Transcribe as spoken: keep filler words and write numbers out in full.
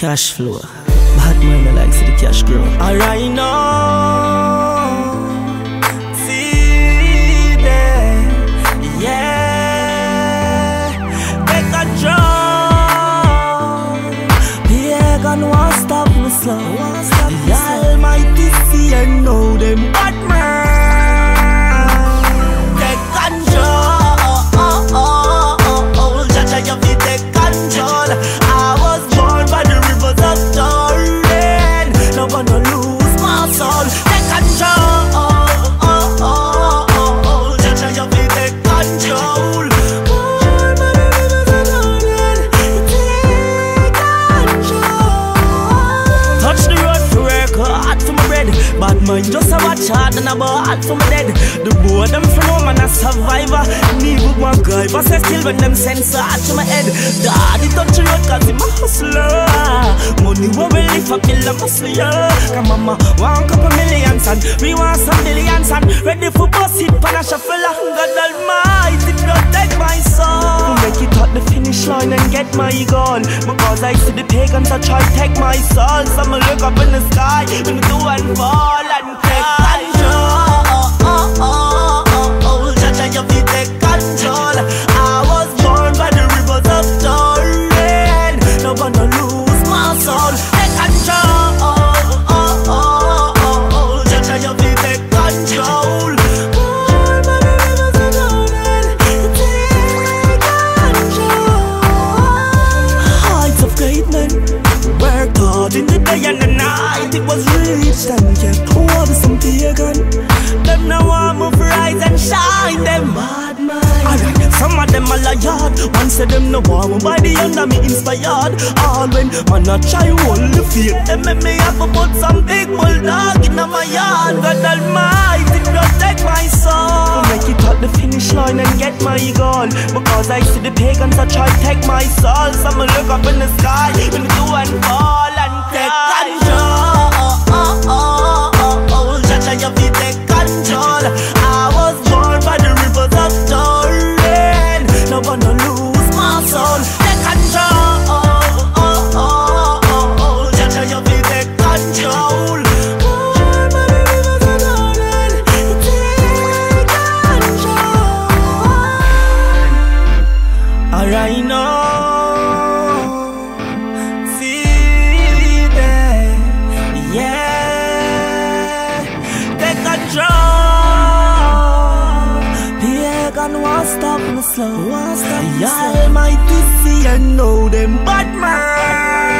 Cash flow. Bad man likes the cash grow. Alright now, see that, yeah. Take control. Pagan won't stop me slow. The Almighty see and know them bad man. Take control. Jaja, you fi take control. I was born by the rivers of Jordan. Not gonna lose my soul. Take control. Jaja, you fi take control. Born by the rivers of Jordan. Take control. Touch the road for work, hard for my bread. Bad mind just a watch hard and a hard for my dead. The boy them from home and a survivor. Need with one guy, but I still when them send so hard to my head. Daddy touch the road cause him a hustler. Money will we live up till a hustler. Come mama, one couple millions and we want some billions and ready for bust it pan a shuffle. God Almighty protect my soul. Make it at the finish line and get my goal. Because I see the pagans I try to take my soul. So I'ma look up in the sky when the do and fall and take control. Jaja, you fi take control. I was born by the rivers of Jordan. Not gonna lose my soul. Take control. Jaja, you fi take control. Born by the rivers of Jordan. Take control. Heights of great men worked hard in the day and the night. It was rich and kept over some pagan. Them now want move rise and shine. Them bad mind. Alright, some of them are liar. One said them no want by the under me inspired. All when man a try hold the faith. Them make me have to put some big bulldog in my yard. God Almighty protect my soul. Make it at the finish line and get my goal. Because I see the pagans I try to take my soul. So I'ma look up in the sky when the do and fall and take control. Jaja, you fi take control. I was born by the rivers of Jordan. Not gonna lose my soul. Take control. Jaja, you fi take control. Born by the rivers of Jordan. Take control. Alright now. Won't stop me slow. The Almighty see and know them bad man.